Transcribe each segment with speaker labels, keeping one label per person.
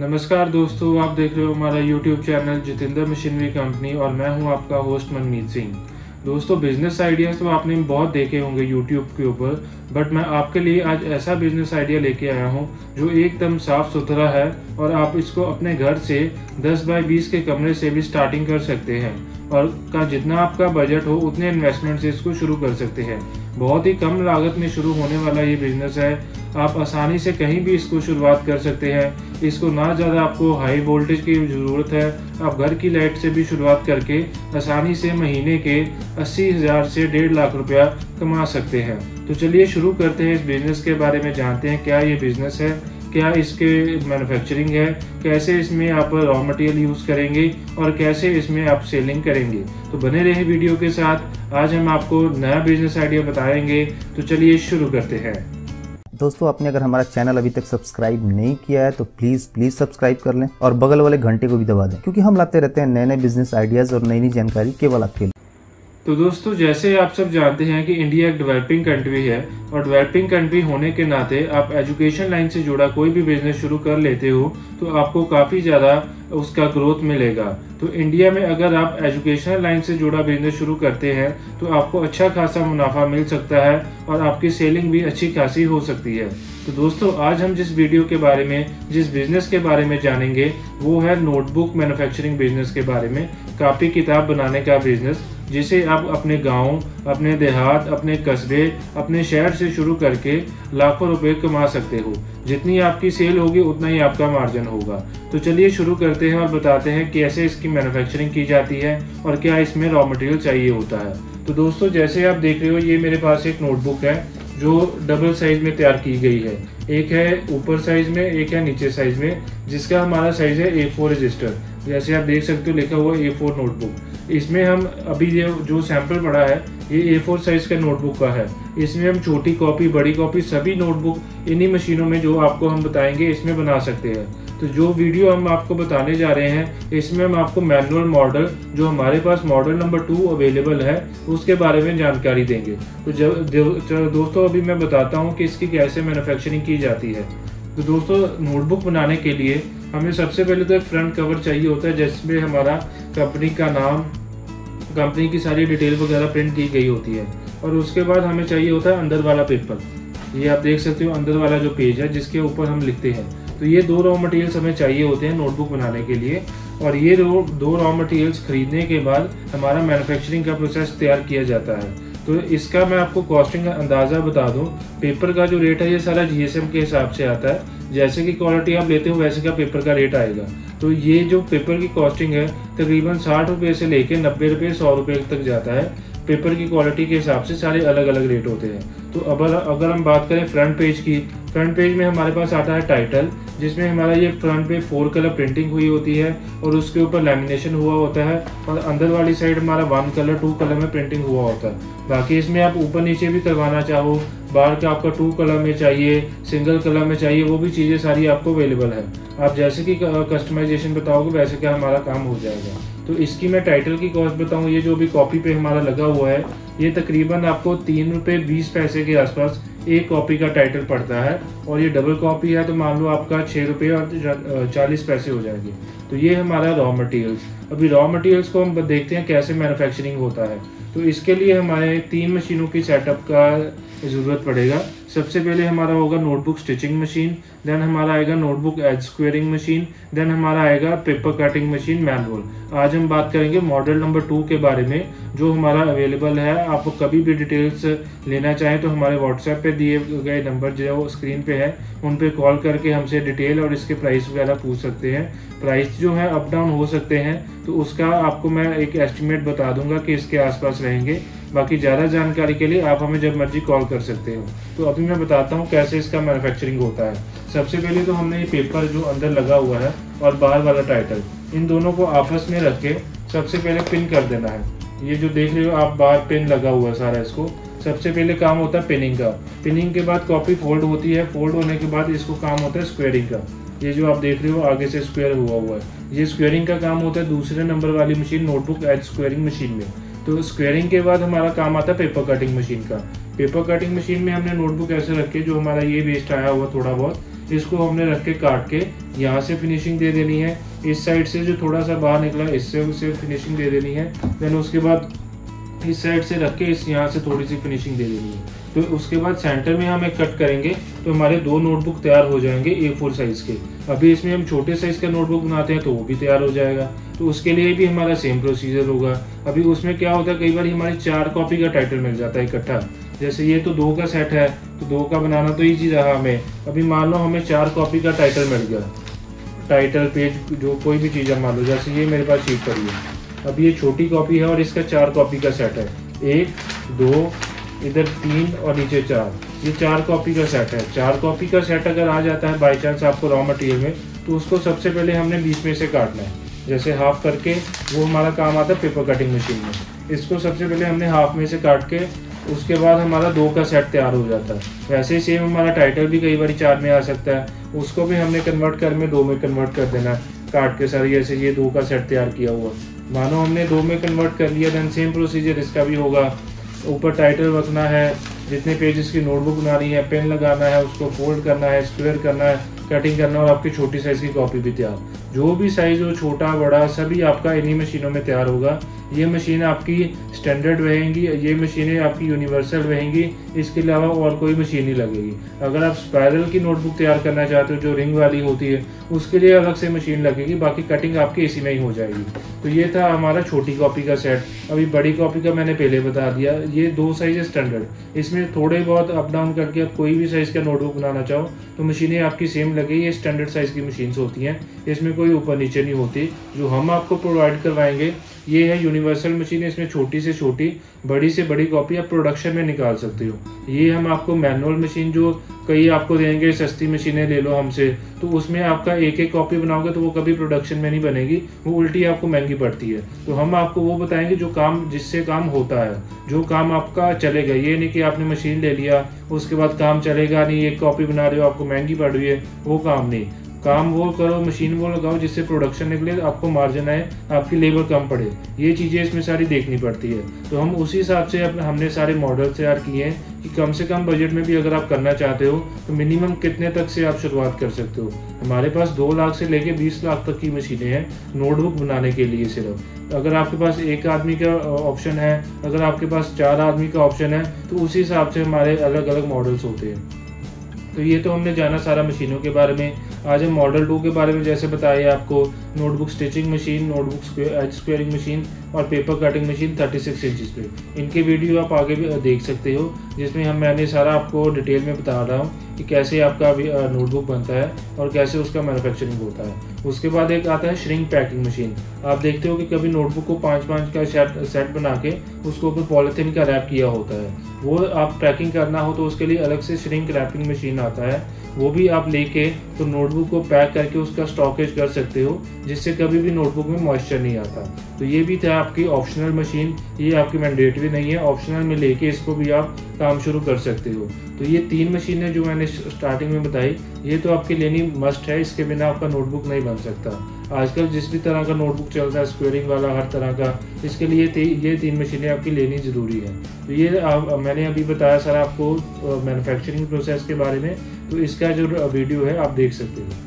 Speaker 1: नमस्कार दोस्तों, आप देख रहे हो हमारा YouTube channel Jitendra machinery company और मैं हूं आपका होस्ट मनमीत सिंह। दोस्तों, बिजनेस आइडियाज तो आपने बहुत देखे होंगे YouTube के ऊपर, बट मैं आपके लिए आज ऐसा बिजनेस आइडिया लेके आया हूं जो एकदम साफ सुथरा है और आप इसको अपने घर से 10 बाय 20 के कमरे से भी स्टार्टिंग कर सकते हैं और जितना आपका बजट हो उतने इन्वेस्टमेंट से इसको शुरू कर सकते हैं। बहुत ही कम लागत में शुरू होने वाला ये बिजनेस है। आप आसानी से कहीं भी इसको शुरुआत कर सकते हैं। इसको ना ज़्यादा आपको हाई वोल्टेज की ज़रूरत है। आप घर की लाइट से भी शुरुआत करके आसानी से महीने के 80,000 से 1.5 लाख रुपया कमा सकते हैं। तो चलिए शुरू करते हैं, इस बिजनेस के बारे में जानते हैं। क्या ये बिजनेस है, क्या इसके मैन्युफैक्चरिंग है, कैसे इसमें आप रॉ मटेरियल यूज़ करेंगे और कैसे इसमें आप सेलिंग करेंगे। तो बने रहे वीडियो के साथ। आज हम आपको नया बिजनेस आइडिया बताएंगे। तो चलिए शुरू करते हैं।
Speaker 2: दोस्तों, आपने अगर हमारा चैनल अभी तक सब्सक्राइब नहीं किया है तो प्लीज सब्सक्राइब कर लें और बगल वाले घंटे को भी दबा दें, क्योंकि हम लाते रहते हैं नए नए बिजनेस आइडियाज और नई नई जानकारी केवल आपके लिए।
Speaker 1: तो दोस्तों, जैसे आप सब जानते हैं कि इंडिया एक डेवलपिंग कंट्री है और डेवलपिंग कंट्री होने के नाते आप एजुकेशन लाइन से जुड़ा कोई भी बिजनेस शुरू कर लेते हो तो आपको काफी ज्यादा उसका ग्रोथ मिलेगा। तो इंडिया में अगर आप एजुकेशन लाइन से जुड़ा बिजनेस शुरू करते हैं तो आपको अच्छा खासा मुनाफा मिल सकता है और आपकी सेलिंग भी अच्छी खासी हो सकती है। तो दोस्तों, आज हम जिस वीडियो के बारे में, जिस बिजनेस के बारे में जानेंगे वो है नोटबुक मैन्युफैक्चरिंग बिजनेस के बारे में। कॉपी किताब बनाने का बिजनेस जिसे आप अपने गांव, अपने देहात, अपने कस्बे, अपने शहर से शुरू करके लाखों रुपए कमा सकते हो। जितनी आपकी सेल होगी उतना ही आपका मार्जिन होगा। तो चलिए शुरू करते हैं और बताते हैं कैसे इसकी मैन्युफैक्चरिंग की जाती है और क्या इसमें रॉ मटेरियल चाहिए होता है। तो दोस्तों, जैसे आप देख रहे हो, ये मेरे पास एक नोटबुक है जो डबल साइज में तैयार की गई है। एक है ऊपर साइज में, एक है नीचे साइज में, जिसका हमारा साइज है A4 रजिस्टर। जैसे आप देख सकते हो लिखा हुआ A4 नोटबुक। इसमें हम अभी जो सैंपल पड़ा है ये A4 साइज का नोटबुक का है। इसमें हम छोटी कॉपी, बड़ी कॉपी, सभी नोटबुक इन्हीं मशीनों में जो आपको हम बताएंगे इसमें बना सकते हैं। तो जो वीडियो हम आपको बताने जा रहे हैं इसमें हम आपको मैनुअल मॉडल, जो हमारे पास मॉडल नंबर 2 अवेलेबल है, उसके बारे में जानकारी देंगे। तो दोस्तों, अभी मैं बताता हूँ कि इसकी कैसे मैन्युफैक्चरिंग की जाती है। तो दोस्तों, नोटबुक बनाने के लिए हमें सबसे पहले तो एक फ्रंट कवर चाहिए होता है जिसमें हमारा कंपनी का नाम, कंपनी की सारी डिटेल वगैरह प्रिंट की गई होती है। और उसके बाद हमें चाहिए होता है अंदर वाला पेपर। ये आप देख सकते हो अंदर वाला जो पेज है जिसके ऊपर हम लिखते हैं। तो ये 2 रॉ मटेरियल्स हमें चाहिए होते हैं नोटबुक बनाने के लिए। और ये 2 रॉ मटेरियल्स खरीदने के बाद हमारा मैन्युफैक्चरिंग का प्रोसेस तैयार किया जाता है। तो इसका मैं आपको कॉस्टिंग का अंदाजा बता दूं। पेपर का जो रेट है ये सारा GSM के हिसाब से आता है। जैसे कि क्वालिटी आप लेते हो वैसे का पेपर का रेट आएगा। तो ये जो पेपर की कॉस्टिंग है तकरीबन 60 रुपये से लेके 90 रुपये, 100 रुपये तक जाता है। पेपर की क्वालिटी के हिसाब से सारे अलग अलग रेट होते हैं। तो अगर हम बात करें फ्रंट पेज की, फ्रंट पेज में हमारे पास आता है टाइटल, जिसमें हमारा ये फ्रंट पे 4 कलर प्रिंटिंग हुई होती है और उसके ऊपर लैमिनेशन हुआ होता है। और अंदर वाली साइड हमारा 1 कलर 2 कलर में प्रिंटिंग हुआ होता है। बाकी इसमें आप ऊपर नीचे भी करवाना चाहो, बाहर का आपका 2 कलर में चाहिए, सिंगल कलर में चाहिए, वो भी चीजें सारी आपको अवेलेबल है। आप जैसे कि कस्टमाइजेशन बताओगे वैसे का हमारा काम हो जाएगा। तो इसकी मैं टाइटल की कॉस्ट बताऊं, ये जो भी कॉपी पे हमारा लगा हुआ है ये तकरीबन आपको 3 रुपये 20 पैसे के आसपास एक कॉपी का टाइटल पड़ता है। और ये डबल कॉपी है तो मान लो आपका 6 रुपये और 40 पैसे हो जाएंगे। तो ये हमारा रॉ मटेरियल्स। अभी रॉ मटेरियल्स को हम देखते हैं कैसे मैन्युफैक्चरिंग होता है। तो इसके लिए हमारे 3 मशीनों की सेटअप का जरूरत पड़ेगा। सबसे पहले हमारा होगा नोटबुक स्टिचिंग मशीन, देन हमारा आएगा notebook edge squaring machine, then हमारा आएगा पेपर कटिंग मशीन मैनुअल। आज हम बात करेंगे मॉडल नंबर 2 के बारे में जो हमारा अवेलेबल है। आप कभी भी डिटेल्स लेना चाहें तो हमारे व्हाट्सएप पे दिए गए नंबर जो स्क्रीन पे है उन पे कॉल करके हमसे डिटेल और इसके प्राइस वगैरह पूछ सकते हैं। प्राइस जो है अप डाउन हो सकते हैं, तो उसका आपको मैं एक एस्टिमेट बता दूंगा कि इसके आसपास रहेंगे। बाकी ज़्यादा जानकारी के लिए आप हमें जब मर्जी कॉल कर सकते हो। तो अभी मैं बताता हूँ कैसे इसका मैन्युफैक्चरिंग होता है। सबसे पहले तो हमने ये पेपर जो अंदर लगा हुआ है और बाहर वाला टाइटल, इन दोनों को आपस में रख के सबसे पहले पिन कर देना है। ये जो देख रहे हो आप बाहर पिन लगा हुआ है सारा, इसको सबसे पहले काम होता है पिनिंग का। पिनिंग के बाद कॉपी फोल्ड होती है, फोल्ड होने के बाद इसको काम होता है स्क्वेयरिंग का। ये जो आप देख रहे हो आगे से स्क्वायर हुआ है, ये स्क्वेयरिंग का काम होता है दूसरे नंबर वाली machine notebook edge squaring machine में। तो स्क्वेयरिंग के बाद हमारा काम आता है पेपर कटिंग मशीन का। पेपर कटिंग मशीन में हमने नोटबुक ऐसे रखे जो हमारा ये वेस्ट आया हुआ थोड़ा बहुत इसको हमने रख के काट के यहाँ से फिनिशिंग दे देनी है। इस साइड से जो थोड़ा सा बाहर निकला इससे उसे फिनिशिंग दे देनी है। देन उसके बाद इस साइड से रख के इस यहाँ से थोड़ी सी फिनिशिंग दे देनी है। तो उसके बाद सेंटर में हम एक कट करेंगे तो हमारे 2 नोटबुक तैयार हो जाएंगे A4 साइज के। अभी इसमें हम छोटे साइज का नोटबुक बनाते हैं तो वो भी तैयार हो जाएगा। तो उसके लिए भी हमारा सेम प्रोसीजर होगा। अभी उसमें क्या होता है, कई बार हमारी 4 कॉपी का टाइटल मिल जाता है इकट्ठा। जैसे ये तो 2 का सेट है तो 2 का बनाना तो ईजी रहा हमें। अभी मान लो हमें 4 कॉपी का टाइटल मिल गया, टाइटल पेज जो कोई भी चीज़ मान लो, जैसे ये मेरे पास शीट पड़ी है। अब ये छोटी कॉपी है और इसका 4 कॉपी का सेट है, 1 2 इधर 3 और नीचे 4, ये 4 कॉपी का सेट है। 4 कॉपी का सेट अगर आ जाता है बाई चांस आपको रॉ मटेरियल में, तो उसको सबसे पहले हमने बीच में से काटना है, जैसे हाफ करके। वो हमारा काम आता है पेपर कटिंग मशीन में। इसको सबसे पहले हमने हाफ में से काट के, उसके बाद हमारा 2 का सेट तैयार हो जाता है। वैसे ही सेम हमारा टाइटल भी कई बार 4 में आ सकता है, उसको भी हमने कन्वर्ट कर में 2 में कन्वर्ट कर देना काट के सारी। जैसे ये 2 का सेट तैयार किया हुआ, मानो हमने 2 में कन्वर्ट कर लिया, देन सेम प्रोसीजर इसका भी होगा। ऊपर टाइटल रखना है, जितने पेजेस की नोटबुक बनानी है, पेन लगाना है, उसको फोल्ड करना है, स्क्वायर करना है, कटिंग करना, और आपकी छोटी साइज की कॉपी भी तैयार। जो भी साइज हो, छोटा बड़ा, सभी आपका इन्हीं मशीनों में तैयार होगा। ये मशीन आपकी स्टैंडर्ड रहेंगी, ये मशीनें आपकी यूनिवर्सल रहेंगी। इसके अलावा और कोई मशीन नहीं लगेगी। अगर आप स्पाइरल की नोटबुक तैयार करना चाहते हो जो रिंग वाली होती है, उसके लिए अलग से मशीन लगेगी, बाकी कटिंग आपकी इसी में ही हो जाएगी। तो ये था हमारा छोटी कॉपी का सेट। अभी बड़ी कॉपी का मैंने पहले बता दिया, ये 2 साइज है स्टैंडर्ड। इसमें थोड़े बहुत अप डाउन करके आप कोई भी साइज का नोटबुक बनाना चाहो तो मशीनें आपकी सेम लगेगी। ये स्टैंडर्ड साइज की मशीन्स होती हैं, इसमें कोई ऊपर नीचे नहीं होती। जो हम आपको प्रोवाइड करवाएंगे ये है यूनिवर्सल मशीन। इसमें छोटी से छोटी, बड़ी से बड़ी कॉपी आप प्रोडक्शन में निकाल सकते हो। ये हम आपको मैनुअल मशीन जो कई आपको देंगे, सस्ती मशीनें ले लो हमसे, तो उसमें आपका एक एक कॉपी बनाओगे तो वो कभी प्रोडक्शन में नहीं बनेगी, वो उल्टी आपको महंगी पड़ती है। तो हम आपको वो बताएंगे जो काम, जिससे काम होता है, जो काम आपका चलेगा। ये नहीं कि आपने मशीन ले लिया उसके बाद काम चलेगा नहीं, एक कॉपी बना रहे हो आपको महंगी पड़ रही है, वो काम नहीं। काम वो करो, मशीन वो लगाओ जिससे प्रोडक्शन निकले, आपको मार्जिन आए, आपकी लेबर कम पड़े। ये चीजें इसमें सारी देखनी पड़ती है। तो हम उसी हिसाब से हमने सारे मॉडल तैयार किए हैं कि कम से कम बजट में भी अगर आप करना चाहते हो तो मिनिमम कितने तक से आप शुरुआत कर सकते हो। हमारे पास 2 लाख से लेके 20 लाख तक की मशीनें हैं नोटबुक बनाने के लिए सिर्फ। अगर आपके पास 1 आदमी का ऑप्शन है, अगर आपके पास 4 आदमी का ऑप्शन है, तो उसी हिसाब से हमारे अलग अलग मॉडल्स होते हैं। तो ये तो हमने जाना सारा मशीनों के बारे में। आज हम मॉडल 2 के बारे में जैसे बताया आपको, notebook stitching machine, notebook edge squaring machine और पेपर कटिंग मशीन 36 इंचेस पे। इनके वीडियो आप आगे भी देख सकते हो, जिसमें मैंने सारा आपको डिटेल में बता रहा हूँ कि कैसे आपका नोटबुक बनता है और कैसे उसका मैन्युफैक्चरिंग होता है। उसके बाद एक आता है श्रिंक पैकिंग मशीन। आप देखते हो कि कभी नोटबुक को 5-5 का सेट बना के उसको ऊपर पॉलिथीन का रैप किया होता है। वो आप पैकिंग करना हो तो उसके लिए अलग से श्रिंक रैपिंग मशीन आता है, वो भी आप लेके तो नोटबुक को पैक करके उसका स्टॉकेज कर सकते हो, जिससे कभी भी नोटबुक में मॉइस्चर नहीं आता। तो ये भी था आपकी ऑप्शनल मशीन, ये आपकी मैंडेटरी नहीं है, ऑप्शनल में लेके इसको भी आप काम शुरू कर सकते हो। तो ये 3 मशीनें जो मैंने स्टार्टिंग में बताई, ये तो आपकी लेनी मस्ट है, इसके बिना आपका नोटबुक नहीं बन सकता। आजकल जिस भी तरह का नोटबुक चल रहा है, स्क्वेयरिंग वाला, हर तरह का, इसके लिए ये 3 मशीनें आपकी लेनी जरूरी है। तो ये मैंने अभी बताया सर आपको मैन्युफैक्चरिंग प्रोसेस के बारे में, तो इसका जो वीडियो है आप देख सकते हो।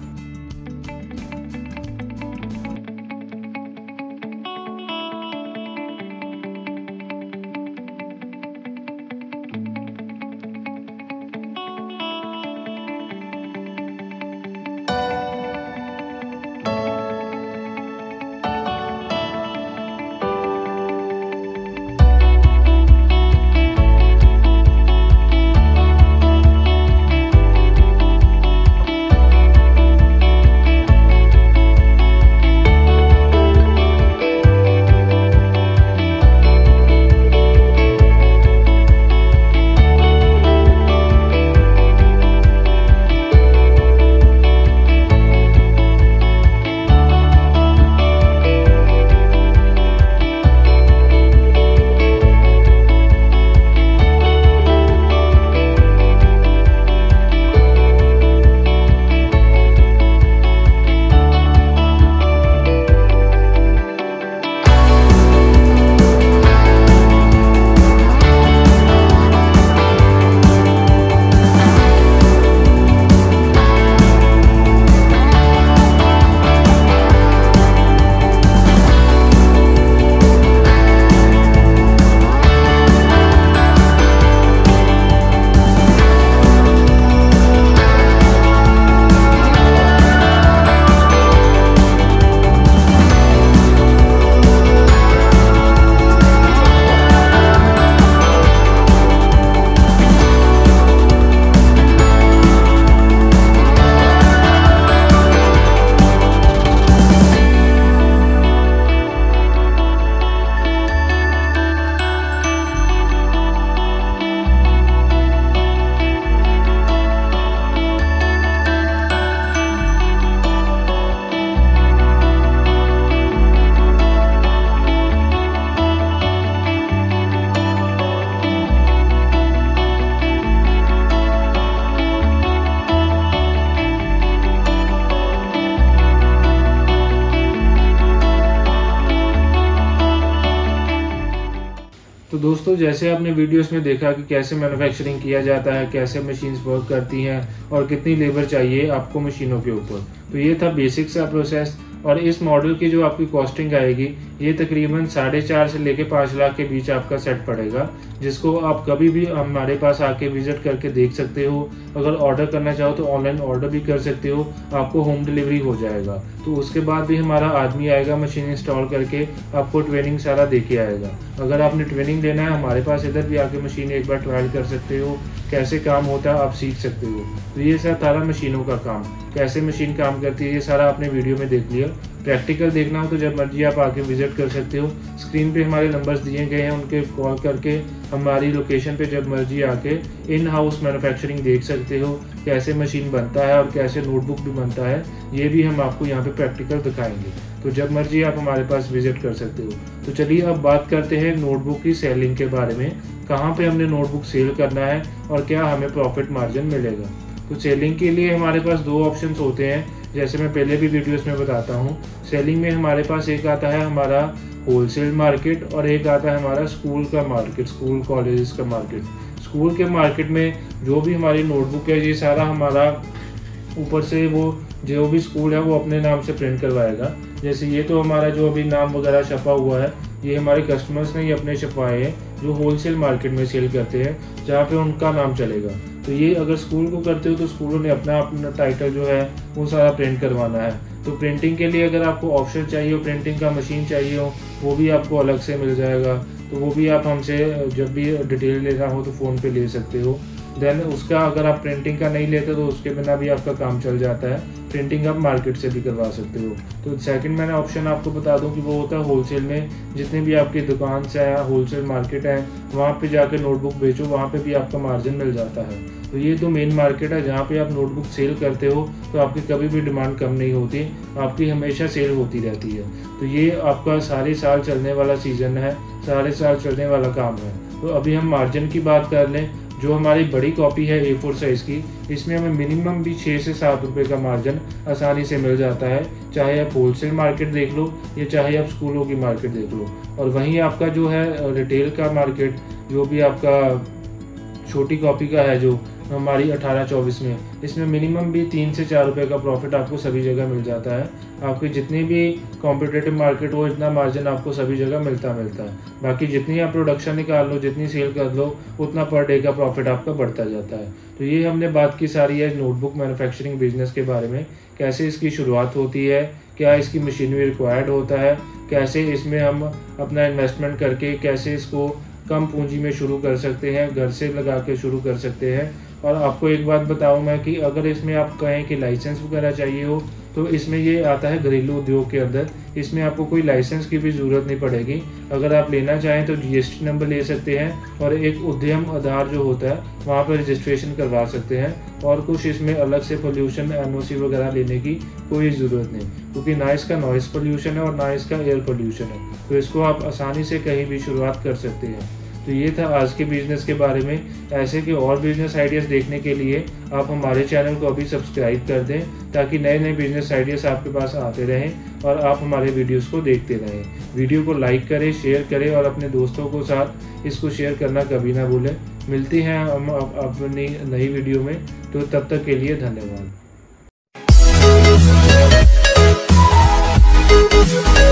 Speaker 1: तो दोस्तों, जैसे आपने वीडियोस में देखा कि कैसे मैन्युफैक्चरिंग किया जाता है, कैसे मशीन्स वर्क करती हैं और कितनी लेबर चाहिए आपको मशीनों के ऊपर, तो ये था बेसिक सा प्रोसेस। और इस मॉडल की जो आपकी कॉस्टिंग आएगी ये तकरीबन 4.5 से लेके 5 लाख के बीच आपका सेट पड़ेगा, जिसको आप कभी भी हमारे पास आके विजिट करके देख सकते हो। अगर ऑर्डर करना चाहो तो ऑनलाइन ऑर्डर भी कर सकते हो, आपको होम डिलीवरी हो जाएगा। तो उसके बाद भी हमारा आदमी आएगा, मशीन इंस्टॉल करके आपको ट्रेनिंग सारा दे के आएगा। अगर आपने ट्रेनिंग लेना है हमारे पास इधर भी आके मशीन एक बार ट्रायल कर सकते हो, कैसे काम होता है आप सीख सकते हो। तो ये सारा मशीनों का काम, कैसे मशीन काम करती है, ये सारा आपने वीडियो में देख लिया। प्रैक्टिकल देखना हो तो जब मर्जी आप आके विजिट कर सकते हो। स्क्रीन पे हमारे नंबर्स दिए गए हैं, उनके कॉल करके हमारी लोकेशन पे जब मर्जी आके इन हाउस मैन्युफैक्चरिंग देख सकते हो, कैसे मशीन बनता है और कैसे नोटबुक भी बनता है, ये भी हम आपको यहाँ पे प्रैक्टिकल दिखाएंगे। तो जब मर्जी आप हमारे पास विजिट कर सकते हो। तो चलिए अब बात करते हैं नोटबुक की सेलिंग के बारे में, कहाँ पे हमने नोटबुक सेल करना है और क्या हमें प्रॉफिट मार्जिन मिलेगा। तो सेलिंग के लिए हमारे पास 2 ऑप्शंस होते हैं, जैसे मैं पहले भी वीडियोस में बताता हूँ। सेलिंग में हमारे पास एक आता है हमारा होलसेल मार्केट और एक आता है हमारा स्कूल का मार्केट, स्कूल कॉलेजेस का मार्केट। स्कूल के मार्केट में जो भी हमारी नोटबुक है ये सारा हमारा ऊपर से वो जो भी स्कूल है वो अपने नाम से प्रिंट करवाएगा। जैसे ये तो हमारा जो अभी नाम वगैरह छपा हुआ है ये हमारे कस्टमर्स ने ही अपने छपवाए हैं, जो होलसेल मार्केट में सेल करते हैं जहाँ पे उनका नाम चलेगा। तो ये अगर स्कूल को करते हो तो स्कूलों ने अपना टाइटल जो है वो सारा प्रिंट करवाना है। तो प्रिंटिंग के लिए अगर आपको ऑप्शन चाहिए हो, प्रिंटिंग का मशीन चाहिए हो, वो भी आपको अलग से मिल जाएगा। तो वो भी आप हमसे जब भी डिटेल लेना हो तो फ़ोन पे ले सकते हो। देन उसका अगर आप प्रिंटिंग का नहीं लेते तो उसके बिना भी आपका काम चल जाता है, प्रिंटिंग आप मार्केट से भी करवा सकते हो। तो सेकंड मैंने ऑप्शन आपको बता दूं कि वो होता है होलसेल में, जितने भी आपकी दुकान से है होलसेल मार्केट है वहाँ पे जाके नोटबुक बेचो, वहाँ पे भी आपका मार्जिन मिल जाता है। तो ये तो मेन मार्केट है जहाँ पे आप नोटबुक सेल करते हो, तो आपकी कभी भी डिमांड कम नहीं होती, आपकी हमेशा सेल होती रहती है। तो ये आपका सारे साल चलने वाला सीजन है, सारे साल चलने वाला काम है। तो अभी हम मार्जिन की बात कर लें। जो हमारी बड़ी कॉपी है A4 साइज की, इसमें हमें मिनिमम भी 6 से 7 रुपए का मार्जिन आसानी से मिल जाता है, चाहे आप होलसेल मार्केट देख लो या चाहे आप स्कूलों की मार्केट देख लो। और वहीं आपका जो है रिटेल का मार्केट, जो भी आपका छोटी कॉपी का है जो हमारी 18-24 में, इसमें मिनिमम भी 3 से 4 रुपए का प्रॉफिट आपको सभी जगह मिल जाता है। आपकी जितनी भी कॉम्पिटेटिव मार्केट हो इतना मार्जिन आपको सभी जगह मिलता है। बाकी जितनी आप प्रोडक्शन निकाल लो, जितनी सेल कर लो, उतना पर डे का प्रॉफिट आपका बढ़ता जाता है। तो ये हमने बात की सारी है नोटबुक मैन्युफैक्चरिंग बिजनेस के बारे में, कैसे इसकी शुरुआत होती है, क्या इसकी मशीनरी रिक्वायर्ड होता है, कैसे इसमें हम अपना इन्वेस्टमेंट करके कैसे इसको कम पूंजी में शुरू कर सकते हैं, घर से लगा के शुरू कर सकते हैं। और आपको एक बात बताऊं मैं कि अगर इसमें आप कहें कि लाइसेंस वगैरह चाहिए हो तो इसमें ये आता है घरेलू उद्योग के अंदर, इसमें आपको कोई लाइसेंस की भी जरूरत नहीं पड़ेगी। अगर आप लेना चाहें तो GST नंबर ले सकते हैं और एक उद्यम आधार जो होता है वहाँ पर रजिस्ट्रेशन करवा सकते हैं। और कुछ इसमें अलग से पोल्यूशन NOC वगैरह लेने की कोई ज़रूरत नहीं, क्योंकि ना इसका नॉइस पोल्यूशन है और ना इसका एयर पोल्यूशन है। तो इसको आप आसानी से कहीं भी शुरुआत कर सकते हैं। तो ये था आज के बिजनेस के बारे में। ऐसे के और बिजनेस आइडियाज़ देखने के लिए आप हमारे चैनल को अभी सब्सक्राइब कर दें, ताकि नए नए बिजनेस आइडियाज़ आपके पास आते रहें और आप हमारे वीडियोस को देखते रहें। वीडियो को लाइक करें, शेयर करें और अपने दोस्तों को साथ इसको शेयर करना कभी ना भूलें। मिलते हैं हम अपनी नई वीडियो में, तो तब तक के लिए धन्यवाद।